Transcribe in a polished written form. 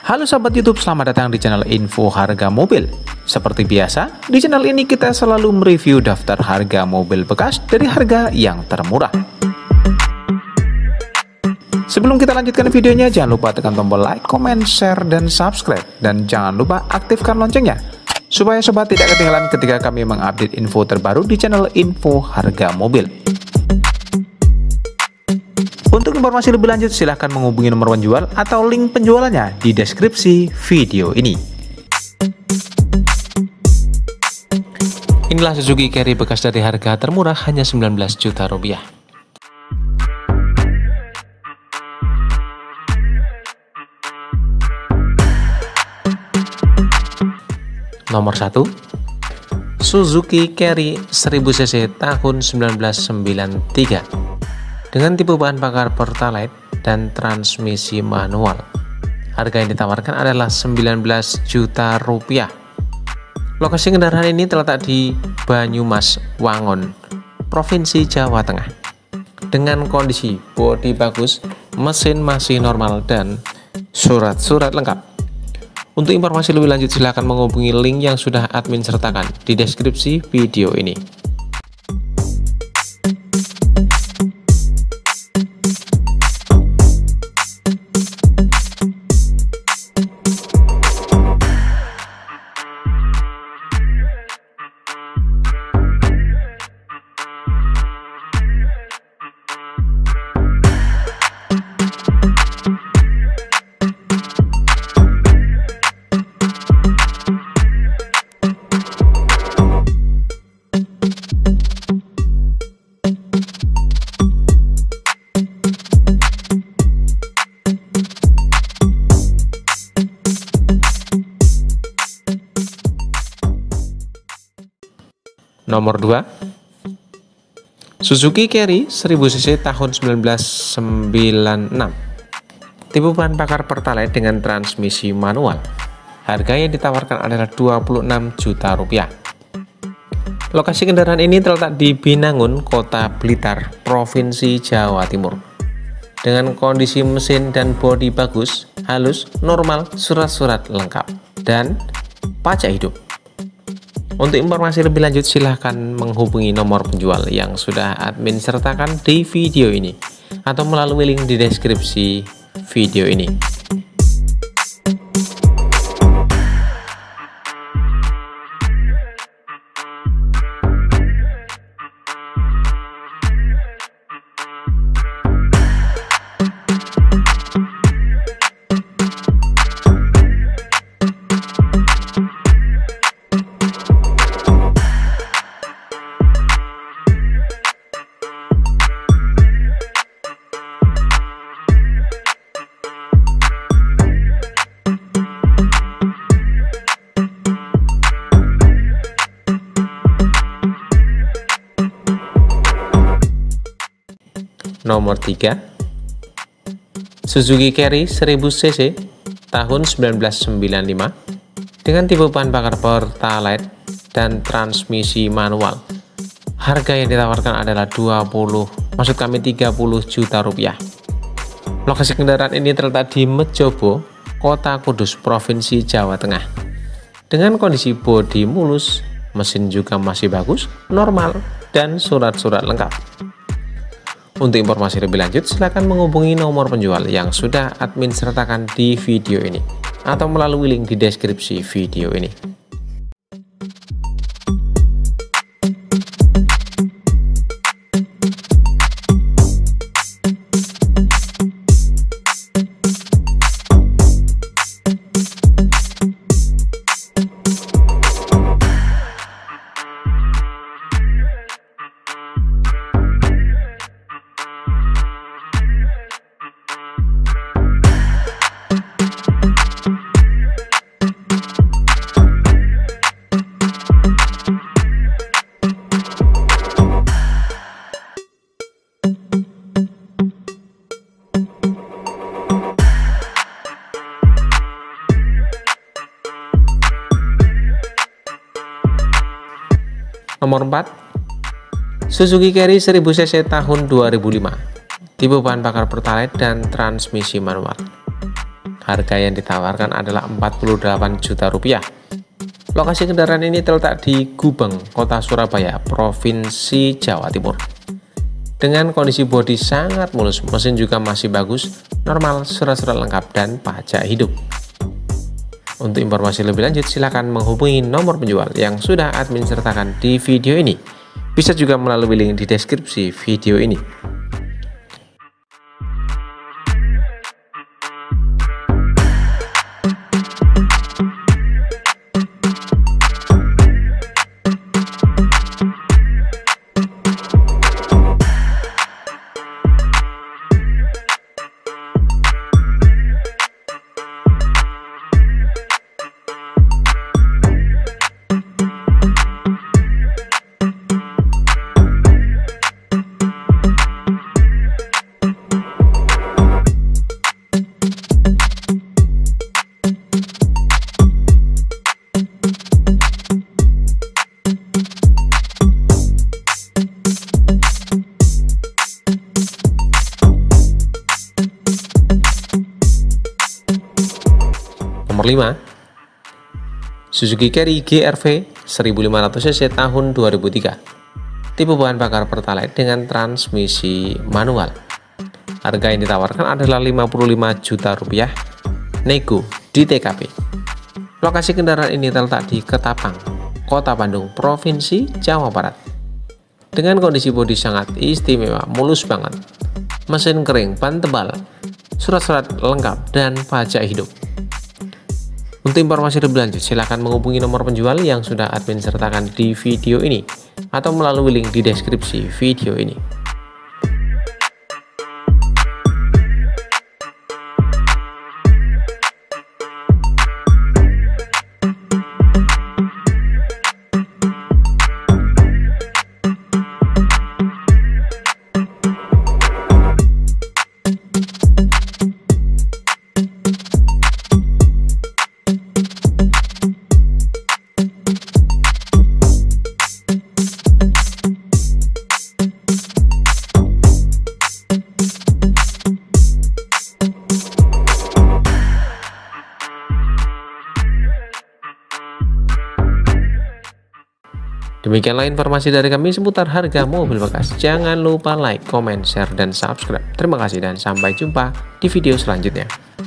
Halo sahabat YouTube, selamat datang di channel Info Harga Mobil. Seperti biasa, di channel ini kita selalu mereview daftar harga mobil bekas dari harga yang termurah. Sebelum kita lanjutkan videonya, jangan lupa tekan tombol like, comment, share, dan subscribe. Dan jangan lupa aktifkan loncengnya, supaya sobat tidak ketinggalan ketika kami mengupdate info terbaru di channel Info Harga Mobil. Untuk informasi lebih lanjut, silahkan menghubungi nomor penjual atau link penjualannya di deskripsi video ini. Inilah Suzuki Carry bekas dari harga termurah hanya 19 juta rupiah. Nomor 1, Suzuki Carry 1000 cc tahun 1993 dengan tipe bahan bakar Pertalite dan transmisi manual. Harga yang ditawarkan adalah 19 juta rupiah. Lokasi kendaraan ini terletak di Banyumas, Wangon, Provinsi Jawa Tengah. Dengan kondisi bodi bagus, mesin masih normal, dan surat-surat lengkap. Untuk informasi lebih lanjut, silahkan menghubungi link yang sudah admin sertakan di deskripsi video ini. Nomor 2, Suzuki Carry 1000 cc tahun 1996, tipe bahan bakar Pertalite dengan transmisi manual. Harga yang ditawarkan adalah 26 juta rupiah. Lokasi kendaraan ini terletak di Binangun, Kota Blitar, Provinsi Jawa Timur. Dengan kondisi mesin dan bodi bagus, halus, normal, surat-surat lengkap, dan pajak hidup. Untuk informasi lebih lanjut, silahkan menghubungi nomor penjual yang sudah admin sertakan di video ini atau melalui link di deskripsi video ini. Nomor 3, Suzuki Carry 1000 cc tahun 1995 dengan tipe bahan bakar Pertalite dan transmisi manual. Harga yang ditawarkan adalah 30 juta rupiah. Lokasi kendaraan ini terletak di Mejobo, Kota Kudus, Provinsi Jawa Tengah. Dengan kondisi bodi mulus, mesin juga masih bagus, normal, dan surat-surat lengkap. Untuk informasi lebih lanjut, silakan menghubungi nomor penjual yang sudah admin sertakan di video ini atau melalui link di deskripsi video ini. Nomor 4, Suzuki Carry 1000 cc tahun 2005, tipe bahan bakar Pertalite dan transmisi manual. Harga yang ditawarkan adalah 48 juta rupiah. Lokasi kendaraan ini terletak di Gubeng, Kota Surabaya, Provinsi Jawa Timur. Dengan kondisi bodi sangat mulus, mesin juga masih bagus, normal, surat-surat lengkap, dan pajak hidup. Untuk informasi lebih lanjut, silakan menghubungi nomor penjual yang sudah admin sertakan di video ini. Bisa juga melalui link di deskripsi video ini. Nomor 5, Suzuki Carry GR-V 1500 cc tahun 2003. Tipe bahan bakar Pertalite dengan transmisi manual. Harga yang ditawarkan adalah 55 juta rupiah, nego di TKP. Lokasi kendaraan ini terletak di Ketapang, Kota Bandung, Provinsi Jawa Barat. Dengan kondisi bodi sangat istimewa, mulus banget, mesin kering, ban tebal, surat-surat lengkap, dan pajak hidup. Untuk informasi lebih lanjut, silakan menghubungi nomor penjual yang sudah admin sertakan di video ini atau melalui link di deskripsi video ini. Demikianlah informasi dari kami seputar harga mobil bekas. Jangan lupa like, comment, share, dan subscribe. Terima kasih dan sampai jumpa di video selanjutnya.